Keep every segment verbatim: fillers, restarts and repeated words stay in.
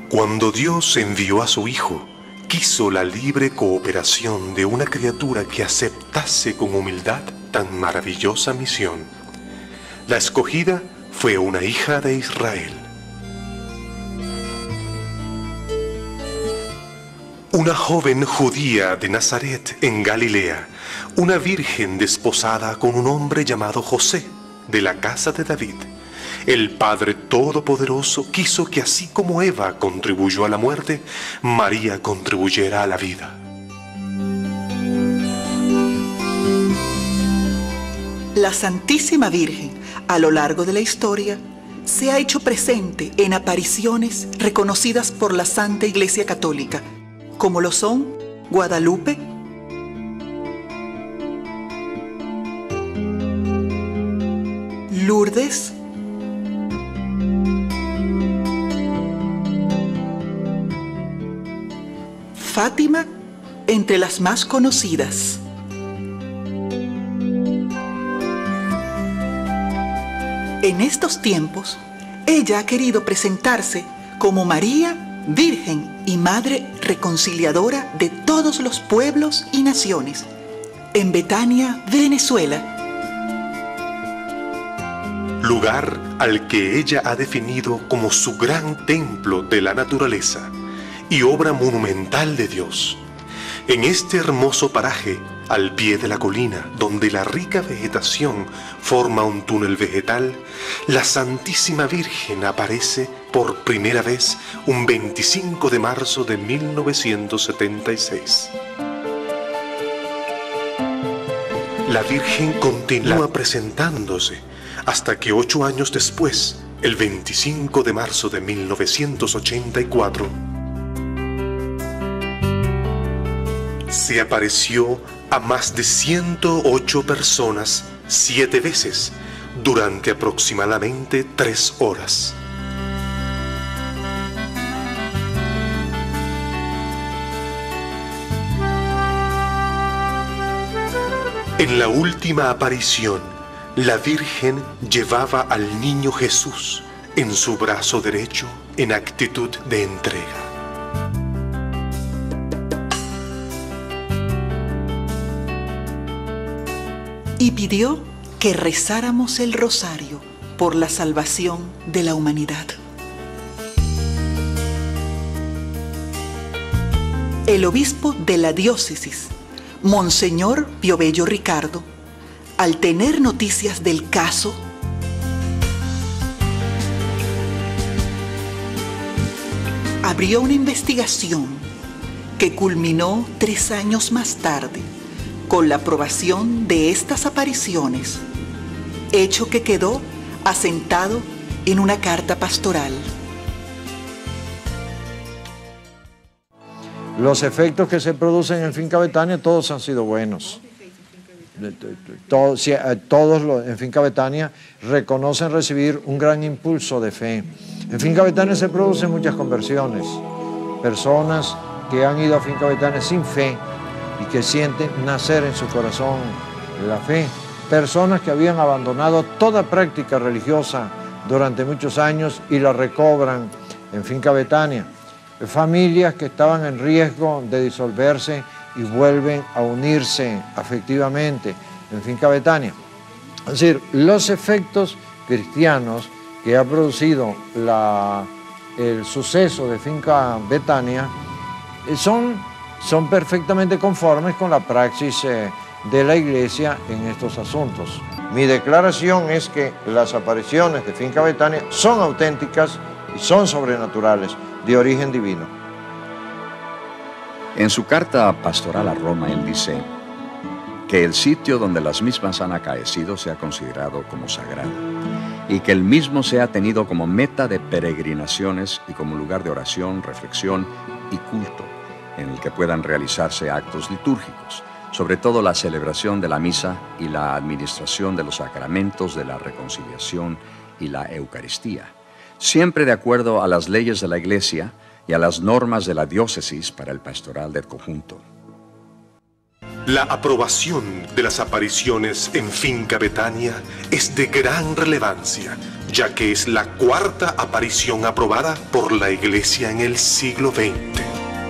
Cuando Dios envió a su Hijo, quiso la libre cooperación de una criatura que aceptase con humildad tan maravillosa misión. La escogida fue una hija de Israel. Una joven judía de Nazaret en Galilea, una virgen desposada con un hombre llamado José, de la casa de David. El Padre Todopoderoso quiso que así como Eva contribuyó a la muerte, María contribuyera a la vida. La Santísima Virgen, a lo largo de la historia, se ha hecho presente en apariciones reconocidas por la Santa Iglesia Católica, como lo son Guadalupe, Lourdes, Fátima, entre las más conocidas. En estos tiempos, ella ha querido presentarse como María, Virgen y Madre reconciliadora de todos los pueblos y naciones, en Betania, Venezuela. Lugar al que ella ha definido como su gran templo de la naturaleza y obra monumental de Dios. En este hermoso paraje, al pie de la colina, donde la rica vegetación forma un túnel vegetal, la Santísima Virgen aparece por primera vez un veinticinco de marzo de mil novecientos setenta y seis. La Virgen continúa presentándose hasta que ocho años después, el veinticinco de marzo de mil novecientos ochenta y cuatro, se apareció a más de ciento ocho personas siete veces durante aproximadamente tres horas. En la última aparición, la Virgen llevaba al niño Jesús en su brazo derecho en actitud de entrega. Y pidió que rezáramos el rosario por la salvación de la humanidad. El obispo de la diócesis, Monseñor Piobello Ricardo, al tener noticias del caso, abrió una investigación que culminó tres años más tarde con la aprobación de estas apariciones, hecho que quedó asentado en una carta pastoral. Los efectos que se producen en Finca Betania, todos han sido buenos. Todos, todos los, en Finca Betania reconocen recibir un gran impulso de fe. En Finca Betania se producen muchas conversiones. Personas que han ido a Finca Betania sin fe y que sienten nacer en su corazón la fe. Personas que habían abandonado toda práctica religiosa durante muchos años y la recobran en Finca Betania. Familias que estaban en riesgo de disolverse y vuelven a unirse afectivamente en Finca Betania. Es decir, los efectos cristianos que ha producido la, el suceso de Finca Betania son, son perfectamente conformes con la praxis eh, de la Iglesia en estos asuntos. Mi declaración es que las apariciones de Finca Betania son auténticas y son sobrenaturales, de origen divino. En su carta pastoral a Roma, él dice que el sitio donde las mismas han acaecido sea considerado como sagrado y que el mismo sea tenido como meta de peregrinaciones y como lugar de oración, reflexión y culto en el que puedan realizarse actos litúrgicos, sobre todo la celebración de la misa y la administración de los sacramentos de la reconciliación y la Eucaristía, siempre de acuerdo a las leyes de la Iglesia y a las normas de la diócesis para el pastoral del conjunto. La aprobación de las apariciones en Finca Betania es de gran relevancia, ya que es la cuarta aparición aprobada por la Iglesia en el siglo veinte.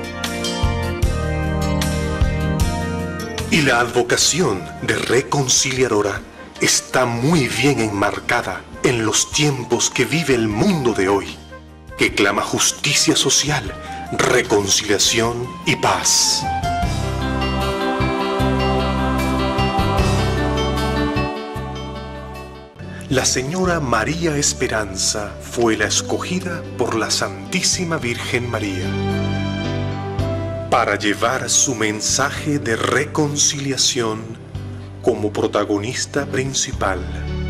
Y la advocación de reconciliadora está muy bien enmarcada en los tiempos que vive el mundo de hoy, que clama justicia social, reconciliación y paz. La señora María Esperanza fue la escogida por la Santísima Virgen María para llevar su mensaje de reconciliación como protagonista principal.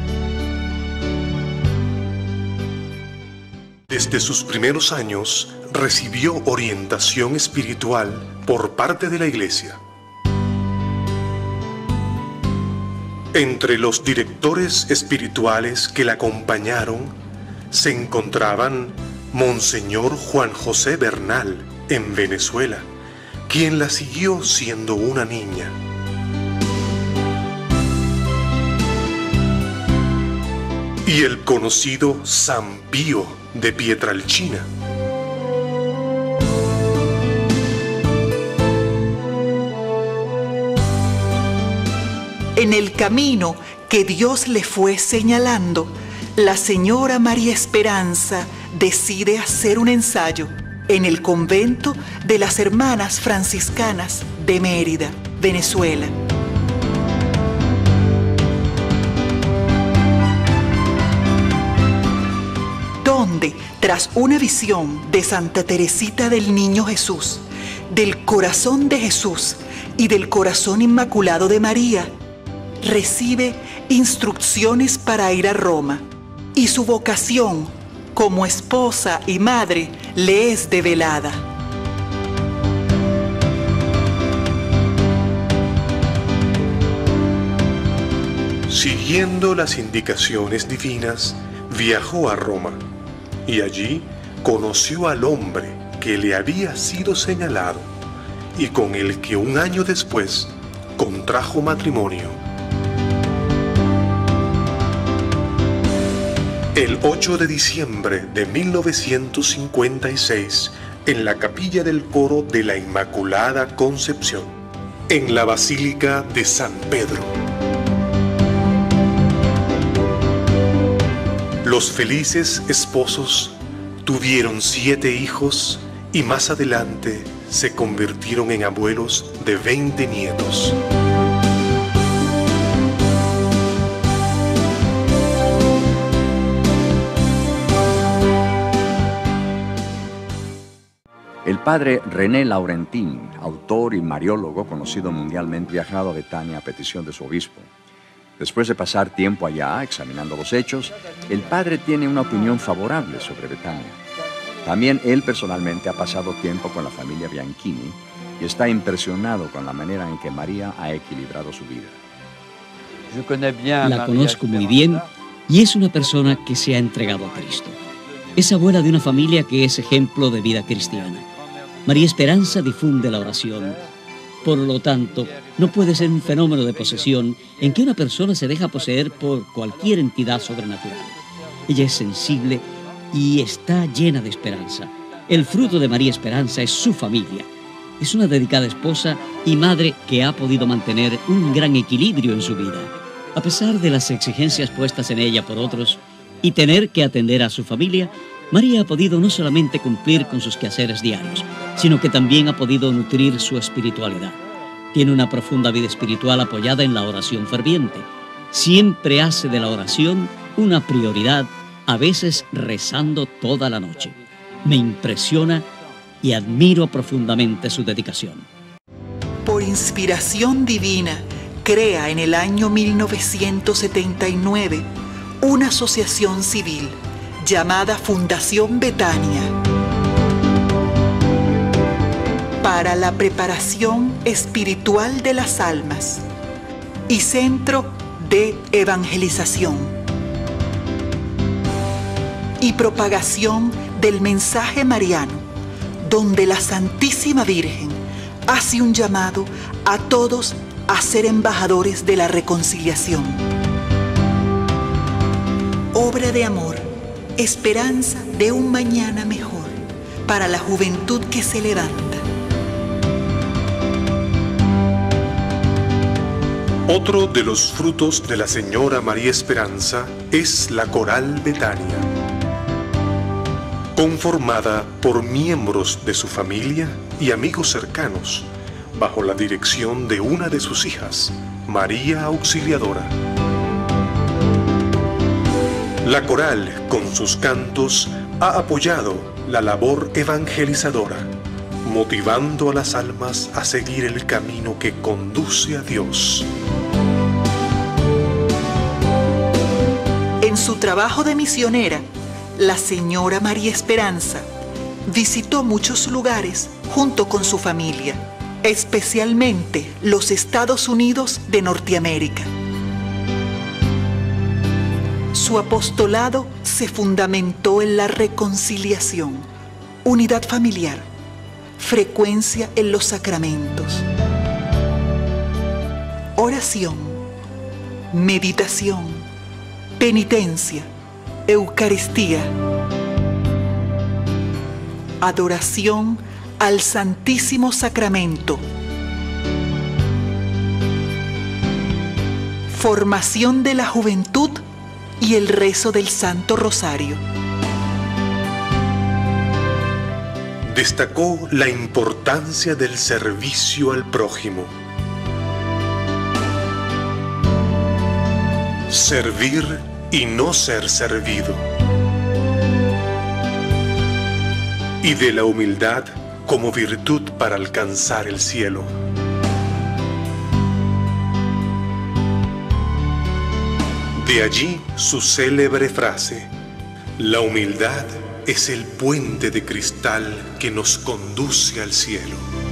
Desde sus primeros años recibió orientación espiritual por parte de la Iglesia. Entre los directores espirituales que la acompañaron se encontraban Monseñor Juan José Bernal en Venezuela, quien la siguió siendo una niña. Y el conocido San Pío de Pietrelcina. En el camino que Dios le fue señalando, la señora María Esperanza decide hacer un ensayo en el convento de las Hermanas Franciscanas de Mérida, Venezuela. Donde, tras una visión de Santa Teresita del Niño Jesús, del corazón de Jesús y del corazón inmaculado de María, recibe instrucciones para ir a Roma, y su vocación como esposa y madre le es develada. Siguiendo las indicaciones divinas, viajó a Roma y allí conoció al hombre que le había sido señalado y con el que un año después contrajo matrimonio. El ocho de diciembre de mil novecientos cincuenta y seis, en la capilla del coro de la Inmaculada Concepción, en la Basílica de San Pedro. Los felices esposos tuvieron siete hijos y más adelante se convirtieron en abuelos de veinte nietos. El padre René Laurentín, autor y mariólogo conocido mundialmente, viajado a Betania a petición de su obispo. Después de pasar tiempo allá examinando los hechos, el padre tiene una opinión favorable sobre Betania. También él personalmente ha pasado tiempo con la familia Bianchini y está impresionado con la manera en que María ha equilibrado su vida. La conozco muy bien y es una persona que se ha entregado a Cristo. Es abuela de una familia que es ejemplo de vida cristiana. María Esperanza difunde la oración. Por lo tanto, no puede ser un fenómeno de posesión en que una persona se deja poseer por cualquier entidad sobrenatural. Ella es sensible y está llena de esperanza. El fruto de María Esperanza es su familia. Es una dedicada esposa y madre que ha podido mantener un gran equilibrio en su vida. A pesar de las exigencias puestas en ella por otros y tener que atender a su familia, María ha podido no solamente cumplir con sus quehaceres diarios, sino que también ha podido nutrir su espiritualidad. Tiene una profunda vida espiritual apoyada en la oración ferviente. Siempre hace de la oración una prioridad, a veces rezando toda la noche. Me impresiona y admiro profundamente su dedicación. Por inspiración divina, crea en el año mil novecientos setenta y nueve una asociación civil llamada Fundación Betania para la preparación espiritual de las almas y centro de evangelización y propagación del mensaje mariano, donde la Santísima Virgen hace un llamado a todos a ser embajadores de la reconciliación. Obra de amor, esperanza de un mañana mejor para la juventud que se levanta. Otro de los frutos de la señora María Esperanza es la Coral Betania, conformada por miembros de su familia y amigos cercanos, bajo la dirección de una de sus hijas, María Auxiliadora. La coral, con sus cantos, ha apoyado la labor evangelizadora, motivando a las almas a seguir el camino que conduce a Dios. En su trabajo de misionera, la señora María Esperanza visitó muchos lugares junto con su familia, especialmente los Estados Unidos de Norteamérica. Su apostolado se fundamentó en la reconciliación, unidad familiar, frecuencia en los sacramentos, oración, meditación, penitencia, Eucaristía, adoración al Santísimo Sacramento, formación de la juventud y el rezo del Santo Rosario. Destacó la importancia del servicio al prójimo. Servir y no ser servido. Y de la humildad como virtud para alcanzar el cielo. De allí su célebre frase: la humildad es el puente de cristal que nos conduce al cielo.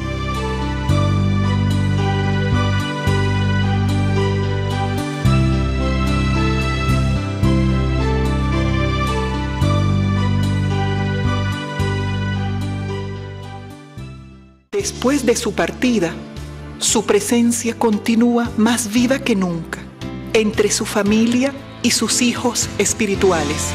Después de su partida, su presencia continúa más viva que nunca entre su familia y sus hijos espirituales.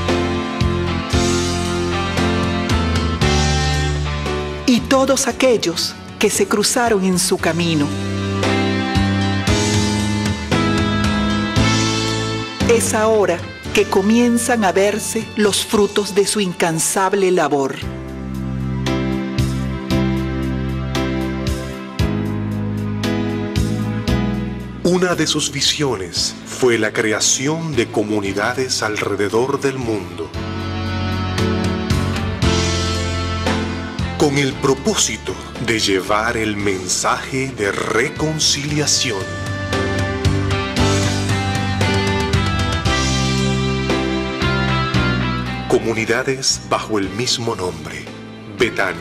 Y todos aquellos que se cruzaron en su camino. Es ahora que comienzan a verse los frutos de su incansable labor. Una de sus visiones fue la creación de comunidades alrededor del mundo, con el propósito de llevar el mensaje de reconciliación. Comunidades bajo el mismo nombre, Betania.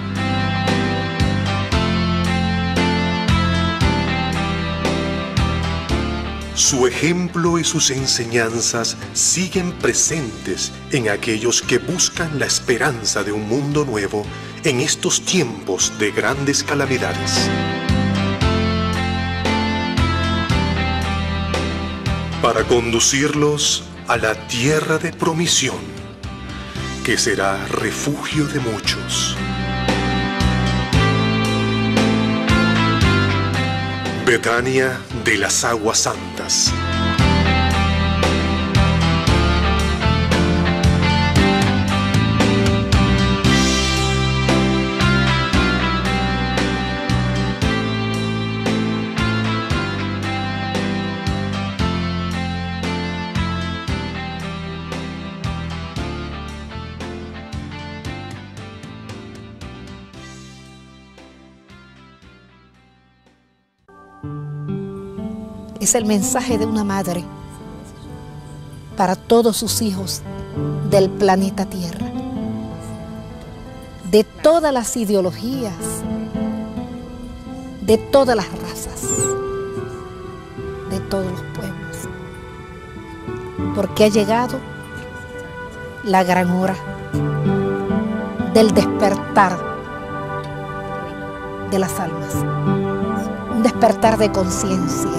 Su ejemplo y sus enseñanzas siguen presentes en aquellos que buscan la esperanza de un mundo nuevo en estos tiempos de grandes calamidades. Para conducirlos a la tierra de promisión, que será refugio de muchos. Betania de las Aguas Santas. Es el mensaje de una madre para todos sus hijos del planeta Tierra, de todas las ideologías, de todas las razas, de todos los pueblos, porque ha llegado la gran hora del despertar de las almas. un despertar de conciencia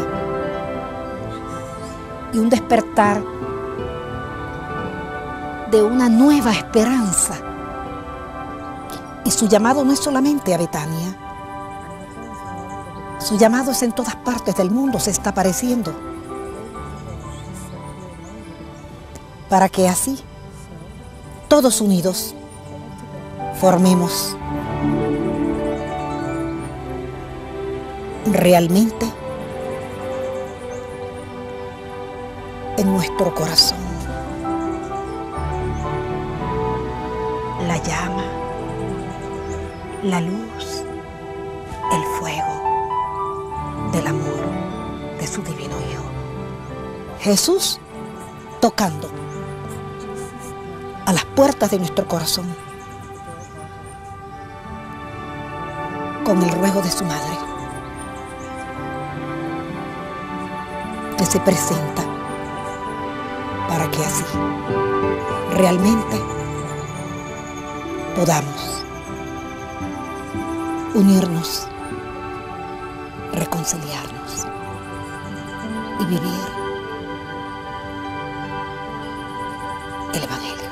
y un despertar de una nueva esperanza. Y su llamado no es solamente a Betania, su llamado es en todas partes del mundo, se está apareciendo, para que así, todos unidos, formemos realmente en nuestro corazón la llama, la luz, el fuego del amor de su divino Hijo. Jesús tocando a las puertas de nuestro corazón con el ruego de su madre, que se presenta para que así realmente podamos unirnos, reconciliarnos y vivir el Evangelio.